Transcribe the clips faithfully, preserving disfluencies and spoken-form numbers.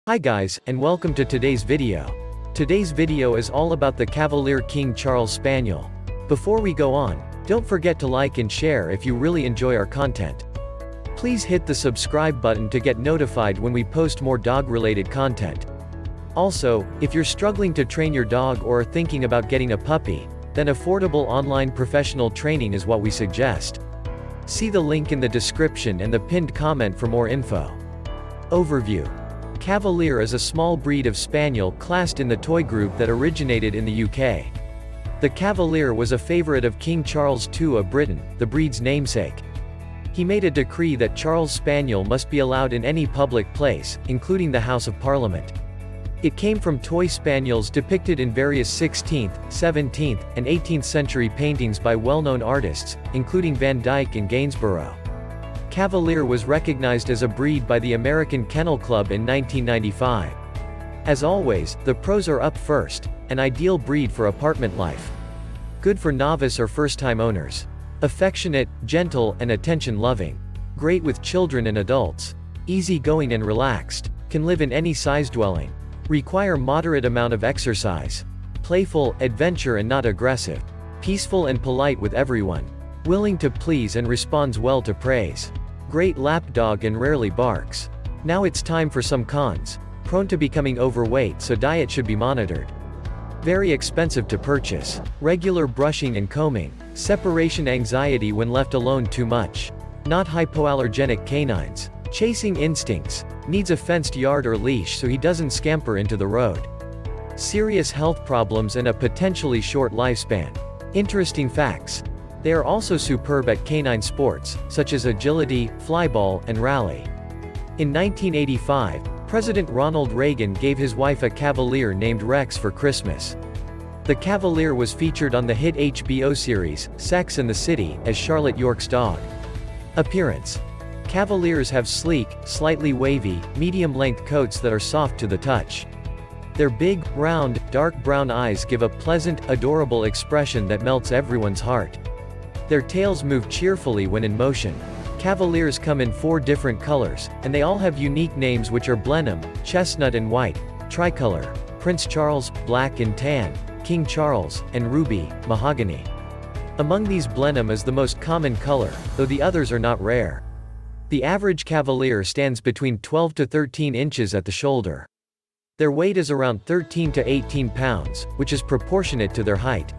Hi guys, and welcome to today's video. Today's video is all about the Cavalier King Charles Spaniel. Before we go on, don't forget to like and share if you really enjoy our content. Please hit the subscribe button to get notified when we post more dog-related content. Also, if you're struggling to train your dog or are thinking about getting a puppy, then affordable online professional training is what we suggest. See the link in the description and the pinned comment for more info. Overview. Cavalier is a small breed of Spaniel classed in the toy group that originated in the U K. The Cavalier was a favorite of King Charles the Second of Britain, the breed's namesake. He made a decree that Charles Spaniel must be allowed in any public place, including the House of Parliament. It came from toy spaniels depicted in various sixteenth, seventeenth, and eighteenth century paintings by well-known artists, including Dyke and Gainsborough. Cavalier was recognized as a breed by the American Kennel Club in nineteen ninety-five. As always, the pros are up first: an ideal breed for apartment life. Good for novice or first-time owners. Affectionate, gentle, and attention-loving. Great with children and adults. Easy-going and relaxed. Can live in any size dwelling. Require moderate amount of exercise. Playful, adventure and not aggressive. Peaceful and polite with everyone. Willing to please and responds well to praise. Great lap dog and rarely barks. Now it's time for some cons. Prone to becoming overweight, so diet should be monitored. Very expensive to purchase. Regular brushing and combing. Separation anxiety when left alone too much. Not hypoallergenic canines. Chasing instincts. Needs a fenced yard or leash so he doesn't scamper into the road. Serious health problems and a potentially short lifespan. Interesting facts. They are also superb at canine sports, such as agility, flyball, and rally. In nineteen eighty-five, President Ronald Reagan gave his wife a Cavalier named Rex for Christmas. The Cavalier was featured on the hit H B O series, Sex and the City, as Charlotte York's dog. Appearance. Cavaliers have sleek, slightly wavy, medium-length coats that are soft to the touch. Their big, round, dark brown eyes give a pleasant, adorable expression that melts everyone's heart. Their tails move cheerfully when in motion. Cavaliers come in four different colors, and they all have unique names which are Blenheim, Chestnut and White, Tricolor, Prince Charles, Black and Tan, King Charles, and Ruby, Mahogany. Among these, Blenheim is the most common color, though the others are not rare. The average Cavalier stands between twelve to thirteen inches at the shoulder. Their weight is around thirteen to eighteen pounds, which is proportionate to their height.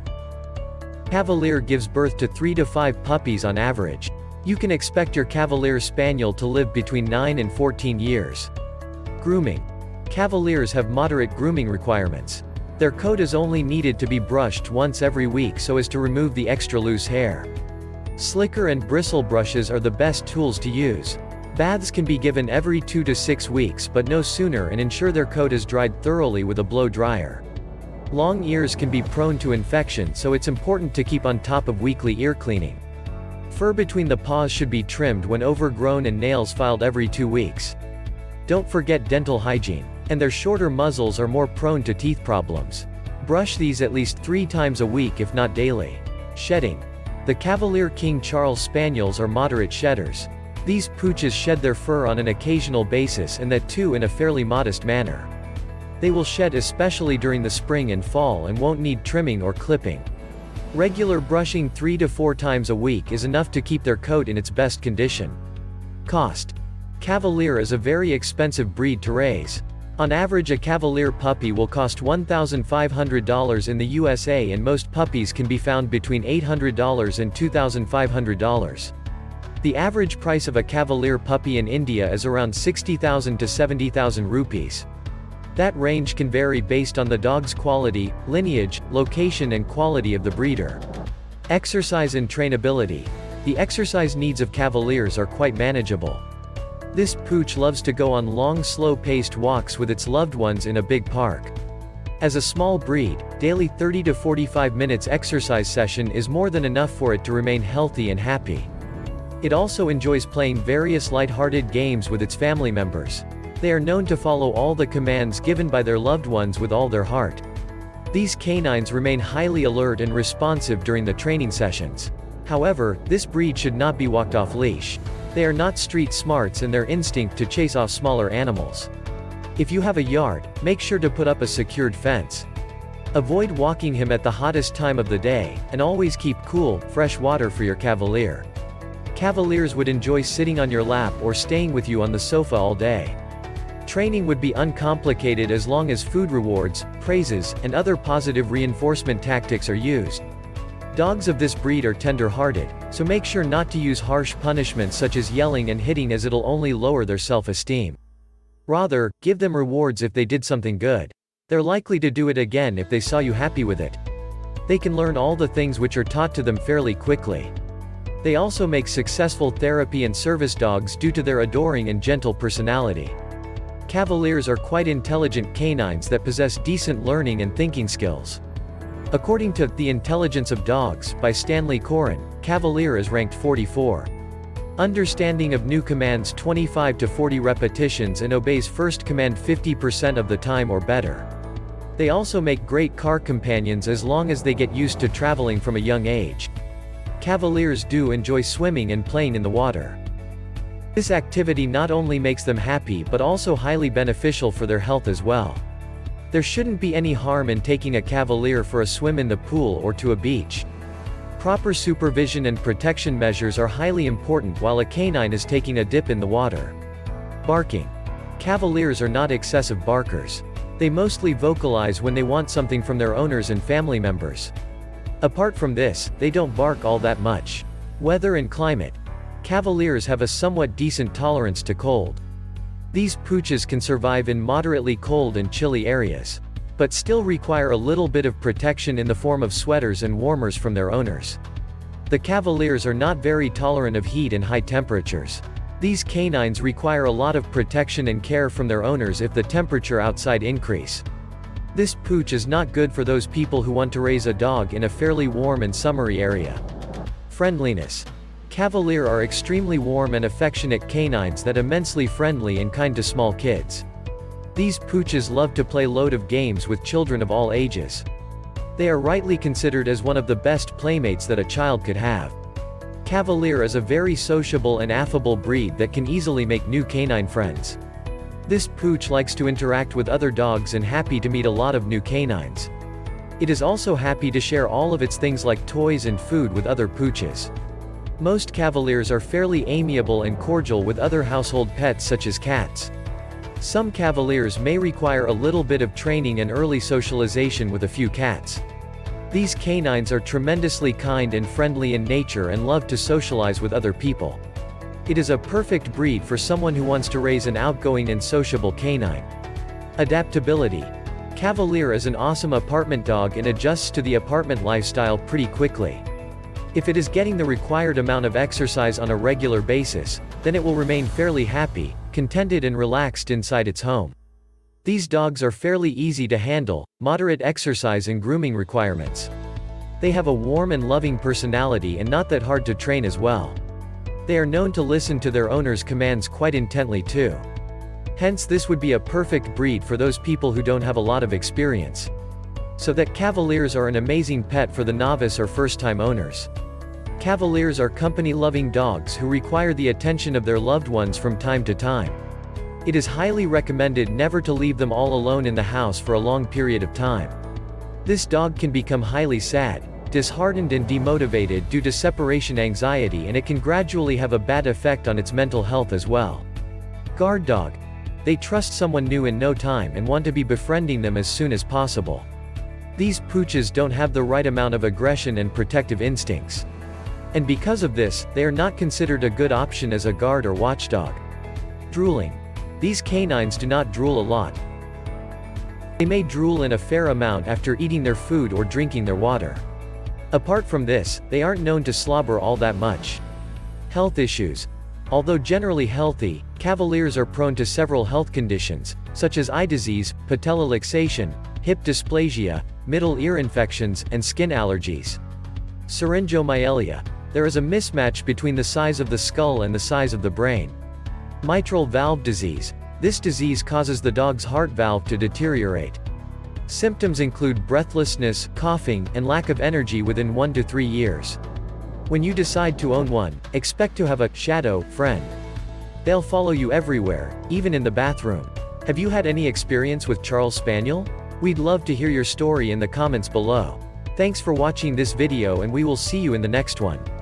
Cavalier gives birth to three to five puppies on average. You can expect your Cavalier Spaniel to live between nine and fourteen years. Grooming. Cavaliers have moderate grooming requirements. Their coat is only needed to be brushed once every week so as to remove the extra loose hair. Slicker and bristle brushes are the best tools to use. Baths can be given every two to six weeks but no sooner, and ensure their coat is dried thoroughly with a blow dryer. Long ears can be prone to infection, so it's important to keep on top of weekly ear cleaning. Fur between the paws should be trimmed when overgrown and nails filed every two weeks. Don't forget dental hygiene. And their shorter muzzles are more prone to teeth problems. Brush these at least three times a week if not daily. Shedding. The Cavalier King Charles Spaniels are moderate shedders. These pooches shed their fur on an occasional basis, and that too in a fairly modest manner. They will shed especially during the spring and fall and won't need trimming or clipping. Regular brushing three to four times a week is enough to keep their coat in its best condition. Cost. Cavalier is a very expensive breed to raise. On average, a Cavalier puppy will cost one thousand five hundred dollars in the U S A, and most puppies can be found between eight hundred dollars and two thousand five hundred dollars. The average price of a Cavalier puppy in India is around sixty thousand to seventy thousand rupees. That range can vary based on the dog's quality, lineage, location and quality of the breeder. Exercise and trainability. The exercise needs of Cavaliers are quite manageable. This pooch loves to go on long, slow-paced walks with its loved ones in a big park. As a small breed, daily thirty to forty-five minutes exercise session is more than enough for it to remain healthy and happy. It also enjoys playing various light-hearted games with its family members. They are known to follow all the commands given by their loved ones with all their heart. These canines remain highly alert and responsive during the training sessions. However, this breed should not be walked off leash. They are not street smarts, and their instinct to chase off smaller animals. If you have a yard, make sure to put up a secured fence. Avoid walking him at the hottest time of the day, and always keep cool, fresh water for your Cavalier. Cavaliers would enjoy sitting on your lap or staying with you on the sofa all day. Training would be uncomplicated as long as food rewards, praises, and other positive reinforcement tactics are used. Dogs of this breed are tender-hearted, so make sure not to use harsh punishments such as yelling and hitting, as it'll only lower their self-esteem. Rather, give them rewards if they did something good. They're likely to do it again if they saw you happy with it. They can learn all the things which are taught to them fairly quickly. They also make successful therapy and service dogs due to their adoring and gentle personality. Cavaliers are quite intelligent canines that possess decent learning and thinking skills. According to The Intelligence of Dogs by Stanley Coren, Cavalier is ranked forty-four. Understanding of new commands twenty-five to forty repetitions and obeys first command fifty percent of the time or better. They also make great car companions as long as they get used to traveling from a young age. Cavaliers do enjoy swimming and playing in the water. This activity not only makes them happy but also highly beneficial for their health as well. There shouldn't be any harm in taking a Cavalier for a swim in the pool or to a beach. Proper supervision and protection measures are highly important while a canine is taking a dip in the water. Barking. Cavaliers are not excessive barkers. They mostly vocalize when they want something from their owners and family members. Apart from this, they don't bark all that much. Weather and climate. Cavaliers have a somewhat decent tolerance to cold. These pooches can survive in moderately cold and chilly areas, but still require a little bit of protection in the form of sweaters and warmers from their owners. The Cavaliers are not very tolerant of heat and high temperatures. These canines require a lot of protection and care from their owners if the temperature outside increase. This pooch is not good for those people who want to raise a dog in a fairly warm and summery area. Friendliness. Cavalier are extremely warm and affectionate canines that immensely friendly and kind to small kids. These pooches love to play load of games with children of all ages. They are rightly considered as one of the best playmates that a child could have. Cavalier is a very sociable and affable breed that can easily make new canine friends. This pooch likes to interact with other dogs and happy to meet a lot of new canines. It is also happy to share all of its things like toys and food with other pooches. Most Cavaliers are fairly amiable and cordial with other household pets such as cats. Some Cavaliers may require a little bit of training and early socialization with a few cats. These canines are tremendously kind and friendly in nature and love to socialize with other people. It is a perfect breed for someone who wants to raise an outgoing and sociable canine. Adaptability. Cavalier is an awesome apartment dog and adjusts to the apartment lifestyle pretty quickly. If it is getting the required amount of exercise on a regular basis, then it will remain fairly happy, contented and relaxed inside its home. These dogs are fairly easy to handle, moderate exercise and grooming requirements. They have a warm and loving personality and not that hard to train as well. They are known to listen to their owner's commands quite intently too. Hence this would be a perfect breed for those people who don't have a lot of experience. So that Cavaliers are an amazing pet for the novice or first-time owners. Cavaliers are company-loving dogs who require the attention of their loved ones from time to time. It is highly recommended never to leave them all alone in the house for a long period of time. This dog can become highly sad, disheartened and demotivated due to separation anxiety, and it can gradually have a bad effect on its mental health as well. Guard dog. They trust someone new in no time and want to be befriending them as soon as possible. These pooches don't have the right amount of aggression and protective instincts. And because of this, they are not considered a good option as a guard or watchdog. Drooling. These canines do not drool a lot. They may drool in a fair amount after eating their food or drinking their water. Apart from this, they aren't known to slobber all that much. Health issues. Although generally healthy, Cavaliers are prone to several health conditions, such as eye disease, patella luxation, hip dysplasia, middle ear infections, and skin allergies. Syringomyelia. There is a mismatch between the size of the skull and the size of the brain. Mitral valve disease. This disease causes the dog's heart valve to deteriorate. Symptoms include breathlessness, coughing, and lack of energy within one to three years. When you decide to own one, expect to have a shadow friend. They'll follow you everywhere, even in the bathroom. Have you had any experience with Charles Spaniel? We'd love to hear your story in the comments below. Thanks for watching this video and we will see you in the next one.